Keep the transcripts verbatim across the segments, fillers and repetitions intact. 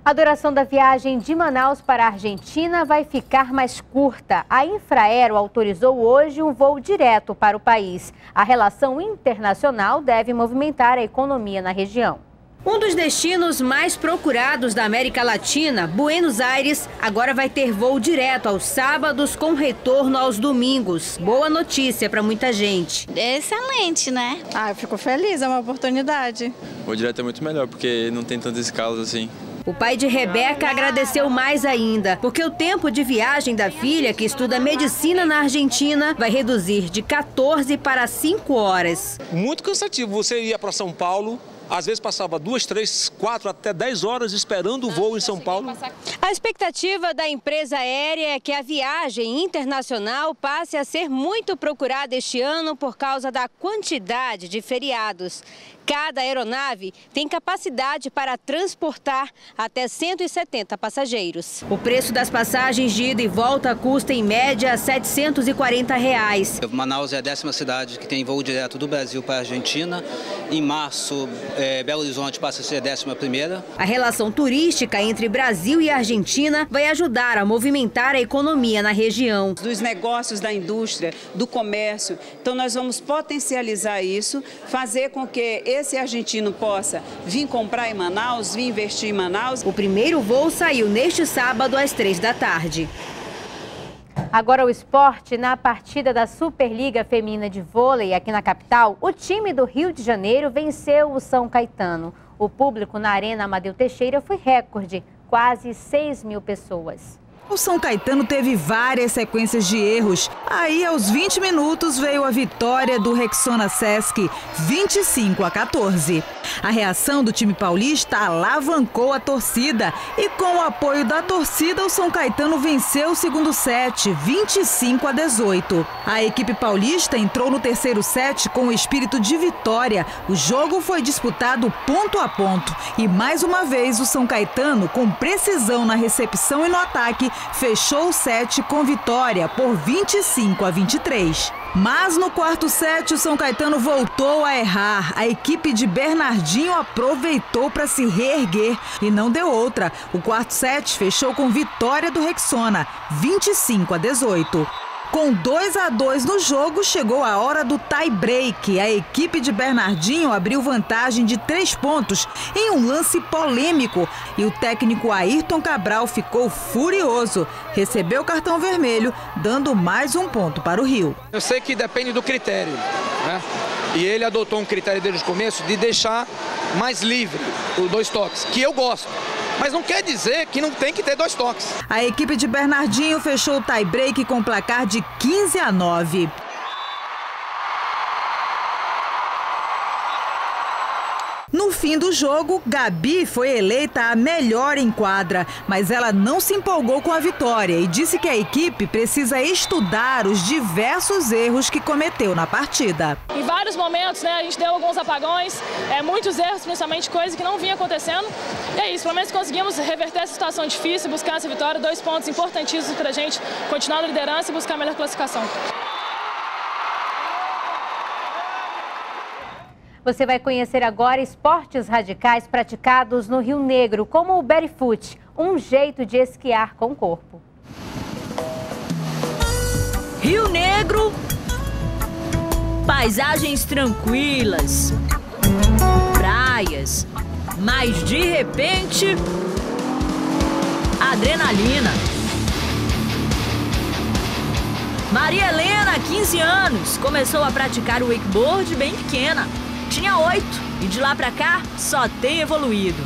A duração da viagem de Manaus para a Argentina vai ficar mais curta. A Infraero autorizou hoje um voo direto para o país. A relação internacional deve movimentar a economia na região. Um dos destinos mais procurados da América Latina, Buenos Aires, agora vai ter voo direto aos sábados com retorno aos domingos. Boa notícia para muita gente. É excelente, né? Ah, eu fico feliz, é uma oportunidade. O direto é muito melhor, porque não tem tantas escalas assim. O pai de Rebeca agradeceu mais ainda, porque o tempo de viagem da filha, que estuda medicina na Argentina, vai reduzir de quatorze para cinco horas. Muito cansativo. Você ia para São Paulo, às vezes passava duas, três, quatro, até dez horas esperando o voo em São Paulo. A expectativa da empresa aérea é que a viagem internacional passe a ser muito procurada este ano por causa da quantidade de feriados. Cada aeronave tem capacidade para transportar até cento e setenta passageiros. O preço das passagens de ida e volta custa em média setecentos e quarenta reais. Manaus é a décima cidade que tem voo direto do Brasil para a Argentina. Em março, é, Belo Horizonte passa a ser a décima primeira. A relação turística entre Brasil e Argentina vai ajudar a movimentar a economia na região. Dos negócios da indústria, do comércio. Então nós vamos potencializar isso, fazer com que esse argentino possa vir comprar em Manaus, vir investir em Manaus. O primeiro voo saiu neste sábado às três da tarde. Agora o esporte. Na partida da Superliga Feminina de Vôlei aqui na capital, o time do Rio de Janeiro venceu o São Caetano. O público na Arena Amadeu Teixeira foi recorde, quase seis mil pessoas. O São Caetano teve várias sequências de erros. Aí, aos vinte minutos, veio a vitória do Rexona Sesc, vinte e cinco a quatorze. A reação do time paulista alavancou a torcida. E com o apoio da torcida, o São Caetano venceu o segundo set, vinte e cinco a dezoito. A equipe paulista entrou no terceiro set com o espírito de vitória. O jogo foi disputado ponto a ponto. E, mais uma vez, o São Caetano, com precisão na recepção e no ataque, fechou o set com vitória por vinte e cinco a vinte e três. Mas no quarto set, o São Caetano voltou a errar. A equipe de Bernardinho aproveitou para se reerguer e não deu outra. O quarto set fechou com vitória do Rexona, vinte e cinco a dezoito. Com dois a dois no jogo, chegou a hora do tie-break. A equipe de Bernardinho abriu vantagem de três pontos em um lance polêmico. E o técnico Ayrton Cabral ficou furioso. Recebeu cartão vermelho, dando mais um ponto para o Rio. Eu sei que depende do critério, né? E ele adotou um critério desde o começo de deixar mais livre os dois toques, que eu gosto. Mas não quer dizer que não tem que ter dois toques. A equipe de Bernardinho fechou o tie-break com placar de quinze a nove. No fim do jogo, Gabi foi eleita a melhor em quadra, mas ela não se empolgou com a vitória e disse que a equipe precisa estudar os diversos erros que cometeu na partida. Em vários momentos, né, a gente deu alguns apagões, é, muitos erros, principalmente coisas que não vinha acontecendo. E é isso, pelo menos conseguimos reverter essa situação difícil, buscar essa vitória, dois pontos importantíssimos para a gente continuar na liderança e buscar a melhor classificação. Você vai conhecer agora esportes radicais praticados no Rio Negro, como o barefoot, um jeito de esquiar com o corpo. Rio Negro, paisagens tranquilas, praias, mas de repente, adrenalina. Maria Helena, quinze anos, começou a praticar o wakeboard bem pequena. Tinha oito e de lá pra cá só tem evoluído.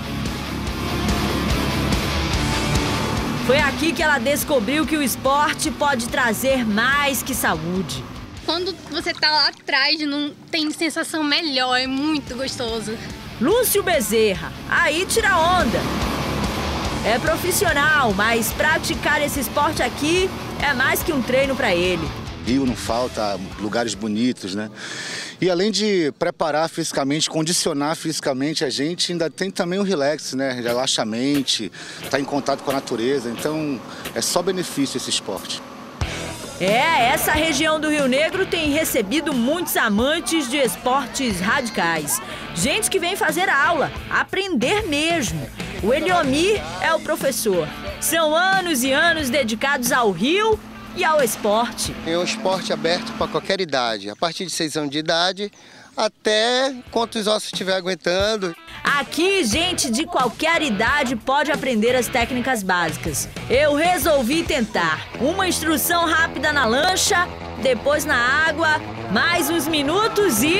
Foi aqui que ela descobriu que o esporte pode trazer mais que saúde. Quando você tá lá atrás, não tem sensação melhor, é muito gostoso. Lúcio Bezerra, aí tira onda. É profissional, mas praticar esse esporte aqui é mais que um treino pra ele. Rio não falta, lugares bonitos, né? E além de preparar fisicamente, condicionar fisicamente a gente, ainda tem também o relax, né? Relaxa a mente, tá em contato com a natureza, então é só benefício esse esporte. É, essa região do Rio Negro tem recebido muitos amantes de esportes radicais. Gente que vem fazer aula, aprender mesmo. O Eliomir é o professor. São anos e anos dedicados ao rio e ao esporte. É um esporte aberto para qualquer idade, a partir de seis anos de idade até quanto os ossos estiver aguentando. Aqui, gente de qualquer idade pode aprender as técnicas básicas. Eu resolvi tentar. Uma instrução rápida na lancha, depois na água, mais uns minutos e...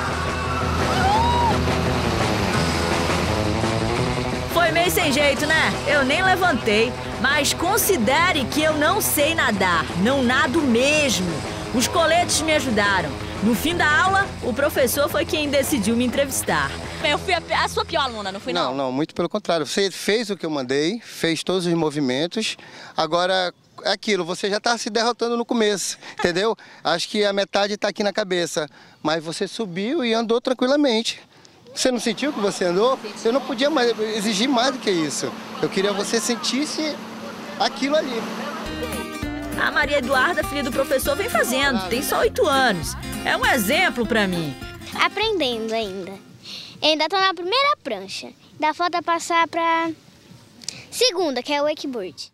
Foi meio sem jeito, né? Eu nem levantei. Mas considere que eu não sei nadar, não nado mesmo. Os coletes me ajudaram. No fim da aula, o professor foi quem decidiu me entrevistar. Eu fui a, a sua pior aluna, não fui não? Não, não, muito pelo contrário. Você fez o que eu mandei, fez todos os movimentos. Agora, é aquilo, você já está se derrotando no começo, entendeu? Acho que a metade está aqui na cabeça. Mas você subiu e andou tranquilamente. Você não sentiu que você andou? Eu não podia mais exigir mais do que isso. Eu queria que você sentisse aquilo ali. A Maria Eduarda, filha do professor, vem fazendo. Tem só oito anos. É um exemplo pra mim. Aprendendo ainda. Ainda tô na primeira prancha. Ainda falta passar pra segunda, que é o wakeboard.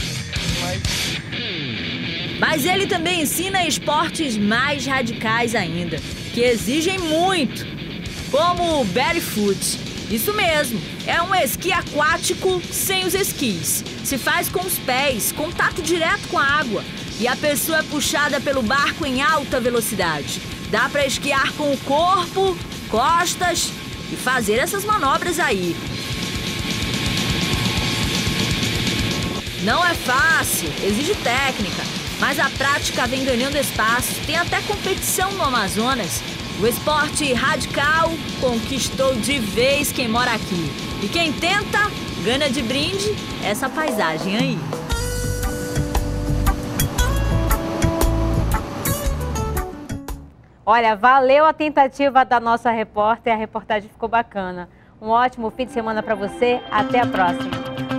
Mas ele também ensina esportes mais radicais ainda, que exigem muito, como o barefoot. Isso mesmo, é um esqui aquático sem os esquis. Se faz com os pés, contato direto com a água. E a pessoa é puxada pelo barco em alta velocidade. Dá para esquiar com o corpo, costas e fazer essas manobras aí. Não é fácil, exige técnica, mas a prática vem ganhando espaço. Tem até competição no Amazonas. O esporte radical conquistou de vez quem mora aqui. E quem tenta, ganha de brinde essa paisagem aí. Olha, valeu a tentativa da nossa repórter, a reportagem ficou bacana. Um ótimo fim de semana para você, até a próxima.